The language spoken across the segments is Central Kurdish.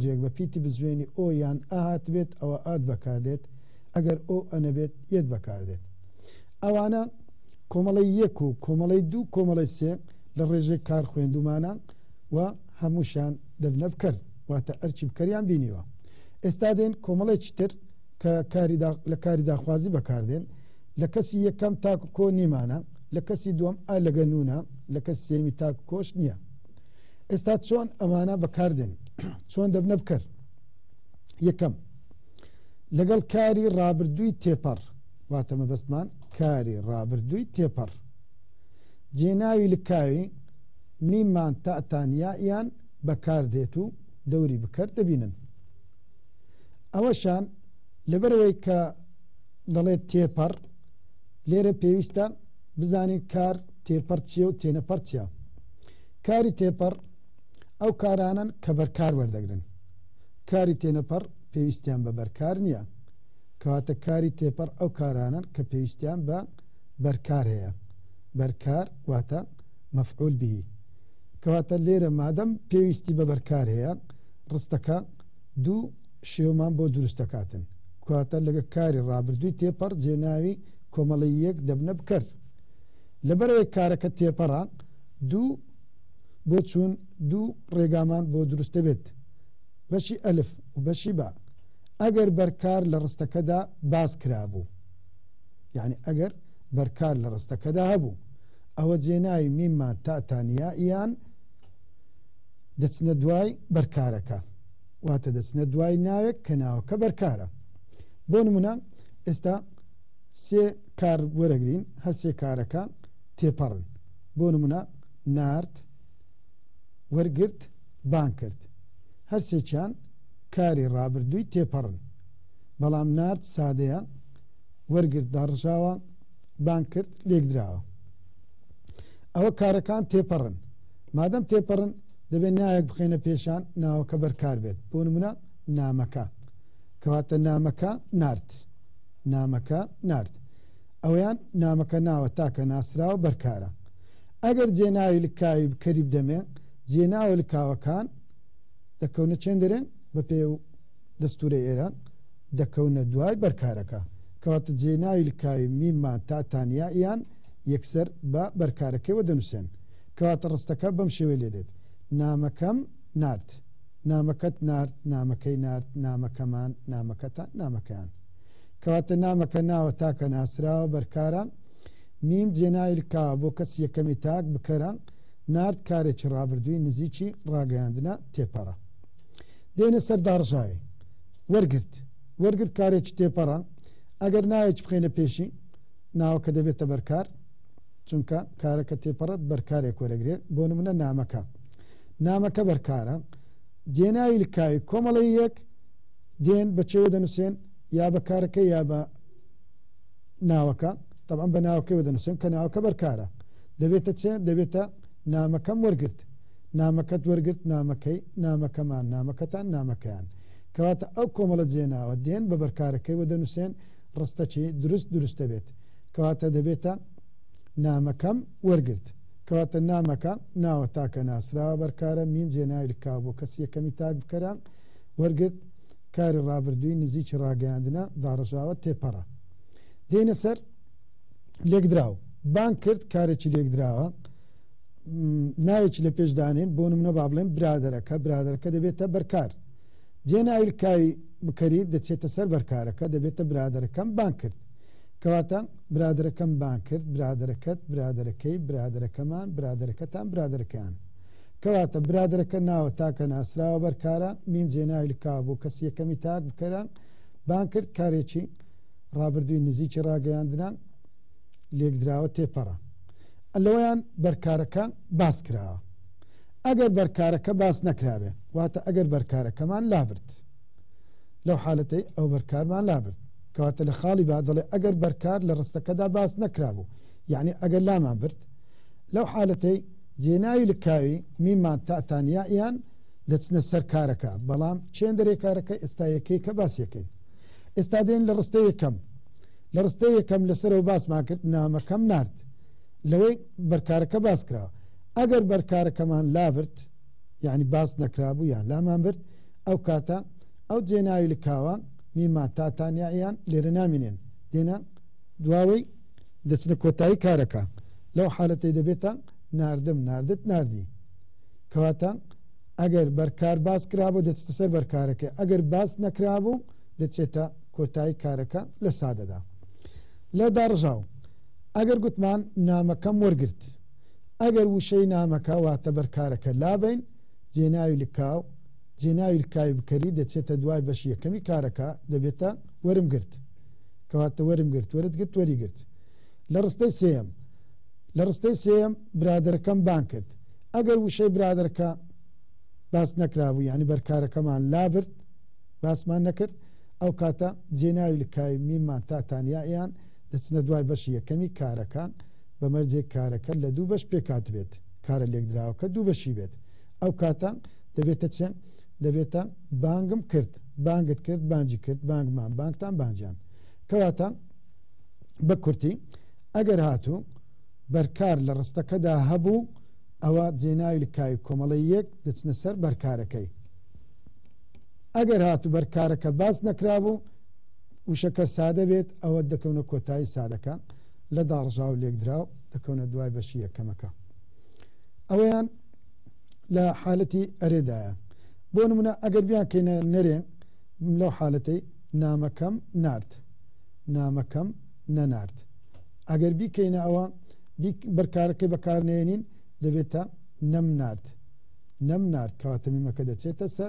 موردێک بە پیتی بزوێنی ئۆ یان ئاهات بێت ئەوە ئات بەکاردێت ئەگەر ئۆ ئەنەبێت یەت بەکاردێت ئەوانە کۆمەڵی یەک و کۆمەڵی دوو کۆمەڵی سێ لە ڕێژەی کار خوێندومانە و هەمووشان دەبنە بکەر واتە ئەرچی بکەریان بینیوە ئێستا دێن کۆمەڵێکی تر کە لە کاری داخوازی بەکاردێن لە کەسی یەکەم تاکو کۆ نیمانە لە کەسی دووەم ئا لەگە نونە لە کەس سێمی تاکو کۆش نییە ئێستا چۆن ئەمانە بەکاردێن چۆن دەبنە بکەر یەکەم لەگەڵ کاری ڕابردووی تێپەڕ واتە مەبەستمان کاری ڕابردووی تێپەڕ جێناوی لکاوی میمان تەعتانیایان بەکاردێت و دەوری بکەر دەبینن ئەوەشان لەبەرەوەی کە دەڵێت تێپەڕ لێرە پێویستە بزانین کار تێپەڕ چیە و تێنەپەڕ چیە کاری تێپەڕ ئەو کارانن کە بەرکار وەردەگرن کاری تێنەپەڕ پێویستیان بە بەرکار نییە کەواتە کاری تێپەڕ ئەو کارانن کە پێویستیان بە بەرکار هەیە بەرکار واتە مەفعول به کەواتە لێرە مادەم پێویستی بە بەرکار هەیە ڕستەکە دوو شێومان بۆ دروست دەکاتن کەواتە لەگە کاری ڕابردووی تێپەڕ جێناوی کۆمەڵی یەک دەبنە بکەر لەبەرەوەی کارەکە تێپەڕە دوو بۆ چوون دوو ڕێگامان بۆ دروستە بێت بەشی ئەلف و بەشی با ئەگەر بەرکار لە ڕستەکەدا باز کرابوو یعنی ئەگەر بەرکار لە ڕستەکەدا هەبوو ئەوە جێناوی میمان تەعتانیایان دەچنە دوای بەرکارەکە واتە دەچنە دوای ناوێک کە ناوەکە بەرکارە بۆ نمونە ئێستا سێ کار وەرەگرین هەر سێ کارەکە تێپەڕن بۆ نمونە نارد وەرگرت بان کرد هەر سێکیان کاری ڕابردووی تێپەڕن بەڵام نارد سادەیە وەرگرت داڕژاوە بان کرد لێکدراوە ئەوە کارەکان تێپەڕن مادەم تێپەڕن دەبێت نایەک بخێنە پێشان ناوەکە بەرکار بێت بۆ نمونە نامەکە کەواتە نامەکە نارد نامەکە نارد ئەویان نامەکە ناوە تاکە ناسراوە بەرکارە ئەگەر جێناوی لکاوی بکەری بدەمێ جێناوە لکاوەکان دەکەونە چێندرێن بە پێ و دەستورە ئێرە دەکەونە دوای بەرکارەکە کەواتە جێناوی لکاوی میمان تەعتانیایان یەکسەر بە بەرکارەکەیەوە دەنووسێن کەواتە ڕستەکە بەم شێوەیە لێ دێت نامەکەم نارد نامەکەت نارد نامەکەی نارد نامەکەمان نامەکەتان نامەکەیان کەواتە نامەکە ناوە تاکە ناسراوە بەرکارە میم جێناوی لکاوە بۆ کەس یەکەمی تاک بکەرە نارد کارێکی ڕابردووی نزیکی ڕاگەیاندنە تێپەڕە دێنە سەر داڕژاوی وەرگرت کارێکی تێپەڕە ئەگەر ناوێکی بخێنە پێشی ناوەکە دەبێتە بەرکار چونکە کارەکە تێپەڕەت بەرکارێک وەرەگرێت بۆ نمونە نامەکە بەرکارە جێناوی لکاوی کۆمەڵی یەک دێن بەچێوە دەنووسێن یا بە کارەکە یا بە ناوەکە طبعا بە ناوەکەی دەنووسێن کە ناوەکە بەرکارە دەبێتە چێ دەبێتە نامەکەم وەرگرت نامەکەت وەرگرت نامەکەی نامەکەمان نامەکەتان نامەکەیان کەواتە ئەو کۆمەڵە جێناوە دێن بە بەرکارەکەی وە دەنووسێن ڕستەچی دروست دەبێت کەواتە دەبێتە نامەکەم وەرگرت کەواتە نامەکە ناوە تاکە ناسراوە بەرکارە مین جێناوی لکاو بۆ کەس یەکەمی تاک بکەرە وەرگرت کاری ڕابردووی نزیکی ڕاگەیاندنە داڕژاوە تێپەڕە دێنە سەر لێکدراو بان کرد کارێکی لێکدراوە ناوێکی لە پێشدانێن بۆ نمونە با بڵێن برادەرەکە دەبێتە بەرکار جێناوی لکاوی بکەری دەچێتە سەر بەرکارەکە دەبێتە برادەرەکەم بان کرد کەواتە برادەرەکەم بان کرد برادەرەکەت برادەرەکەی برادەرەکەمان برادەرەکەتان برادەرەکەیان کەواتە برادەرەکە ناوە تاکە ناسراوە بەرکارە میم جێناوی لکاو بۆ کەس یەکەمی تاک بکەرە بان کرد کارێکی ڕابردووی نزیکی ڕاگەیاندنە لێکدراوە تێپەڕە لەوەیان بەرکارەکە باس کراوە ئەگەر بەرکارەکە باس نەکراوێ واتە ئەگەر بەرکارەکەمان لابرد لەو حالەتەی ئەو بەرکارمان لابرد کەواتە لە خاڵی با دەڵێ ئەگەر بەرکار لە ڕستەکەدا باس نەکرابوو یعنی ئەگەر لامان برد لەو حالەتەی جێناوی لکاوی میمان تەعتانیایان دەچنە سەر کارەکە بەڵام چێندەرێ کارەکە ئێستا یەکەی کە باس یەکەین ئێستا دێن لە ڕستەی یەکەم لەسەرەوە باسمان کرد نامەکەم نارد لەوەی بەرکارەکە باس کراوە ئەگەر بەرکارەکەمان لابرد یعنی باس نەکرابوو یان لامان برد ئەو کاتە ئەو جێناوی لکاوە میما تاتانیایان لێرە نامێنێن دێنە دواوەی دەچنە کۆتایی کارەکە لەو حالەتەی دەبێتە ناردم ناردت ناردی کەواتە ئەگەر بەرکار باس کرابوو دەچێتە سەر بەرکارەکە ئەگەر باس نەکرابوو دەچێتە کۆتایی کارەکە لە سادەدا لە داڕژاو ئەگەر گوتمان نامەکەم وەرگرت ئەگەر وشەی نامەکە واتە بەرکارەکە لابین جێناوی لکاو جێناوی لکاوی بکەری دەچێتە دوای بەشی یەکەمی کارەکە دەبێتە وەرم گرت کەواتە وەرم گرت وەرت گرت وەری گرت لە ڕستەی سێم برادەرەکەم بان کرد ئەگەر وشەی برادەرەکە باس نەکرابوو یعنی بەرکارەکەمان لابرد باسمان نەکرد ئەو کاتە جێناوی لکاوی میمان تاتانیایان دەچنە دوای بەشی یەکەمی کارەکە بەمەرجێک کارەکە لە دوو بەش پێکات بێت کارە لێکدراوەکە دوو بەشی بێت ئەو کاتە دەبێتە چێ دەبێتە بانگم کرد بانگت کرد بانجی کرد بانگمان بانگتان بانجیان کەواتە بە کورتی ئەگەر هاتوو بەرکار لە ڕستەکەدا هەبوو ئەوە جێناوی لکاوی کۆمەڵی یەک دەچنە سەر بەرکارەکەی ئەگەر هاتوو بەرکارەکە باس نەکرابوو وشەکە سادە بێت ئەوە دەکەونە کۆتایی سادەکە لە داڕژاو لێکدراو دەکەونە دوای بەشی یەکەمەکە ئەوەیان لە حالەتی ئەرێدایە بۆ نمونە ئەگەر بیان کەینە نەرێ لەو حالەتەی نامەکەم نارد نامەکەم نەنارد ئەگەر بیکەینە ئەوە بەرکارەکەی بەکارنێنین دەبێتە نەم نارد کەواتە میمەکە دەچێتە سەر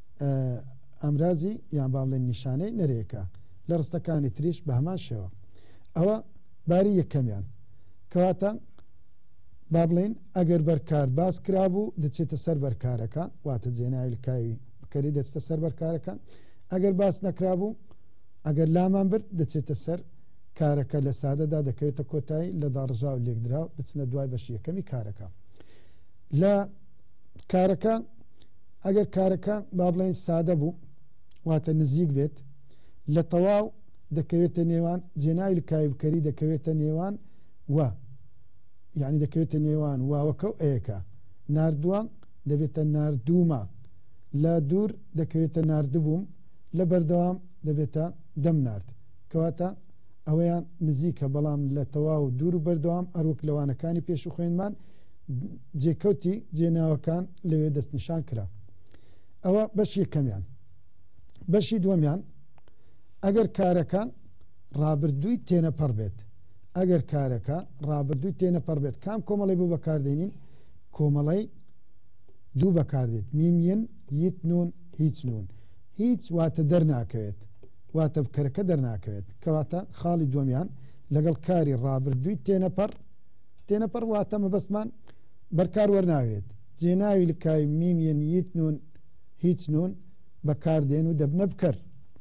ئەمرازی یان با بڵێن نیشانەی نەرێکە لە ڕستەکانی تریش بە هەمان شێوە ئەوە باری یەکەمیان کەواتە با بڵێن ئەگەر بەرکار باس کرابوو دەچێتە سەر بەرکارەکە واتە جێناوی لکاوی بکەری دەچێتە سەر بەرکارەکە ئەگەر باس نەکرابوو ئەگەر لامان برد دەچێتە سەر کارەکە لە سادەدا دەکەوێتە کۆتایی لە داڕژاو لێکدراو بچنە دوای بەشی یەکەمی کارەکە لە کارەکە ئەگەر کارەکە با بڵێن سادە بوو واتە نزیک بێت لە تەواو دەکەوێتە نێوان جێناوی لکاوی بکەری دەکەوێتە نێوان وە یعنی دەکەوێتە نێوان واوەکە و ئەیەکە ناردووە دەبێتە ناردوومە لە دوور دەکەوێتە ناردبووم لە بەردەوام دەبێتە دەم نارد کەواتە ئەوەیان نزیکە بەڵام لە تەواو دوور و بەردەوام ئەروک لەوانەکانی پێش و خوێنمان جێکەوتی جێناوەکان لەوێ دەستنیشان کرا ئەوە بەشی یەکەمیان بەشی دووەمیان ئەگەر کارەکە ڕابردووی تێنەپەڕ بێت ئەگەر کارەکە ڕابردووی تێنەپەڕ بێت کام کۆمەڵی بوو بەکاردێنین کۆمەڵی دوو بەکاردێت میمین یت نون هیچ نون هیچ واتە دەرناکەوێت واتە بکەرەکە دەرناکەوێت کەواتە خاڵی دووەمیان لەگەڵ کاری ڕابردووی تێنەپەڕ واتە مەبەستمان بەرکار وەرناوێت جێناوی لکاوی میمین یت نون هیچ نون بەکاردێن و دەبنە بکەر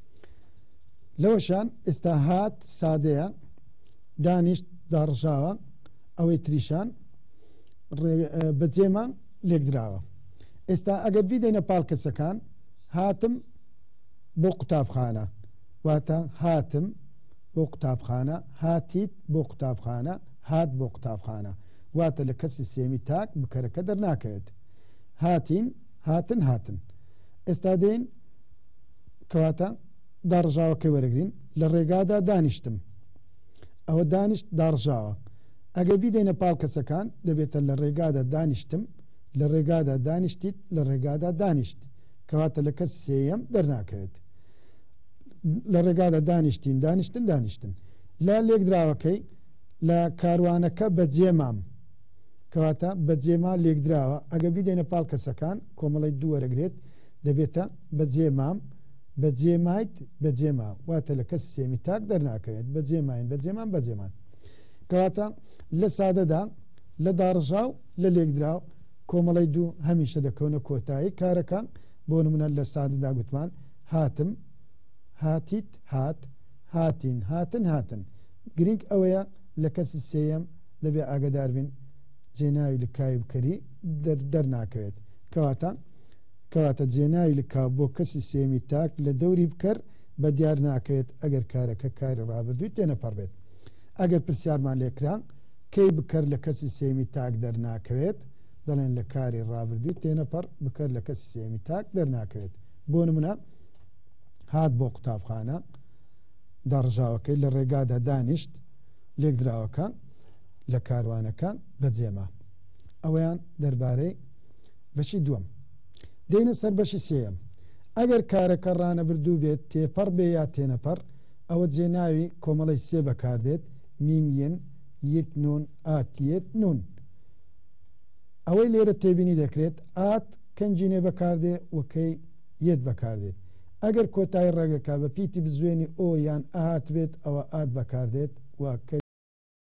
لەوەشان ئێستا هات سادەیە دانیشت داڕژاوە ئەوەی تریشان بەجێمان لێکدراوە ئێستا ئەگەر بیدەینە پاڵکەسەکان هاتم بۆ قوتابخانە واتە هاتم بۆ قوتابخانە هاتیت بۆ قوتابخانە هات بۆ قوتابخانە واتە لە کەسی سێمی تاک بکەرەکە دەرناکەوێت هاتن ئێستا دێن کەواتە داڕژاوەکەی وەرەگرین لە ڕێگادا دانیشتم ئەوە دانیشت داڕژاوە ئەگەر بیدەینە پاڵکەسەکان دەبێتە لە ڕێگادا دانیشتم لە ڕێگادا دانیشتیت لە ڕێگادا دانیشت کەواتە لە کەس سێیەم دەرناکەوێت لە ڕێگادا دانیشتن لە لێکدراوەکەی لە کاروانەکە بەجێمام کەواتە بەجێما لێکدراوە ئەگە بیدەینە پاڵکەسەکان کۆمەڵی دوو وەرەگرێت دەبێتە بەجێمام بەجێمایت بەجێما واتە لە کەس سێمی تاک دەرناکەوێت بەجێمان کەواتە لە سادەدا لە داڕژاو لە لێکدراو کۆمەڵی دوو هەمیشە دەکەونە کۆتایی کارەکە بۆ نمونە لە سادەدا گوتمان هاتم هاتیت هاتن گرنگ ئەوەیە لە کەسی سێیەم دەبێ ئاگدار بین جێناوی لکاوی بکەری دەرناکەوێت کەواتە جێناوی لکاو بۆ کەسی سێمی تاک لە دەوری بکەر بە دیار ناکەوێت ئەگەر کارەکە کاری ڕابردووی تێنەپەڕ بێت ئەگەر پرسیارمان لێکرا کەی بکەر لە کەسی سێمی تاک دەرناکەوێت دەڵێن لە کاری ڕابردووی تێنەپەڕ بکەر لە کەسی سێمی تاک دەرناکەوێت بۆ نمونە هات بۆ قوتابخانە داڕژاوەکەی لە ڕێگادا دانیشت لێک دراوەکە لە کاروانەکە بەجێما. ئەوەیان دەربارەی بەشی دووەم. دێنە سەر بەشی سێیەم. ئەگەر کارەکە ڕانەبردوو بێت تێپەڕ بێ یا تێنەپەڕ ئەوە جێناوی کۆمەڵی سێ بەکاردێت میمیەن یەک نون ئاتیەت نون. ئەوەی لێرە تێبینی دەکرێت ئات کەنجینێ بەکاردێ وەکەی یەت بەکاردێت. ئەگەر کۆتایی ڕێگەکە بە پیتی بزوێنی ئۆ یان ئات بێت ئەوە ئات بەکاردێت وەکە